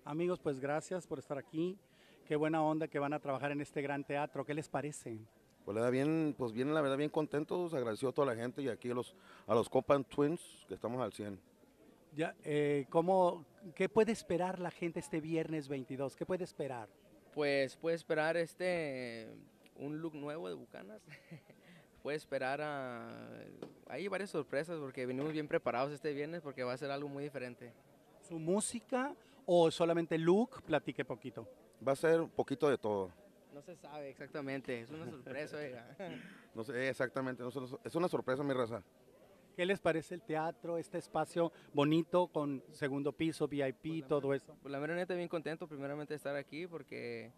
Amigos, pues gracias por estar aquí. Qué buena onda que van a trabajar en este gran teatro. ¿Qué les parece? Pues le da bien, pues bien, la verdad, bien contentos, agradecido a toda la gente y aquí a los Copan Twins, que estamos al 100. Ya, ¿qué puede esperar la gente este viernes 22? ¿Qué puede esperar? Pues puede esperar un look nuevo de Bucanas. Puede esperar hay varias sorpresas porque venimos bien preparados este viernes porque va a ser algo muy diferente. ¿Su música o solamente look? Platique poquito. Va a ser un poquito de todo. No se sabe exactamente, es una sorpresa, oiga. No sé exactamente, es una sorpresa, mi raza. ¿Qué les parece el teatro, este espacio bonito con segundo piso, Pues VIP, la todo eso? pues la mera neta bien contento primeramente de estar aquí porque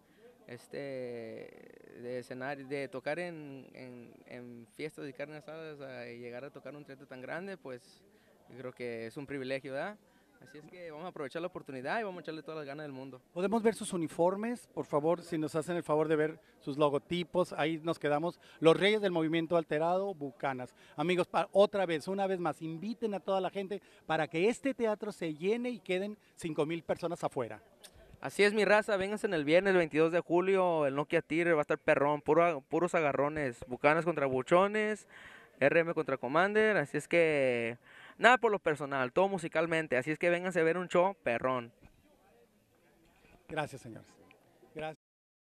de tocar en fiestas y carnes asadas y llegar a tocar un teatro tan grande, pues yo creo que es un privilegio, ¿verdad? Así es que vamos a aprovechar la oportunidad y vamos a echarle todas las ganas del mundo. ¿Podemos ver sus uniformes? Por favor, si nos hacen el favor de ver sus logotipos, ahí nos quedamos. Los Reyes del Movimiento Alterado, Bucanas. Amigos, otra vez, una vez más, inviten a toda la gente para que este teatro se llene y queden 5,000 personas afuera. Así es mi raza, vénganse en el viernes 22 de julio, el Nokia Theater va a estar perrón, puros agarrones, Bucanas contra Buchones, RM contra Commander, así es que nada por lo personal, todo musicalmente, así es que vénganse a ver un show perrón. Gracias, señores. Gracias.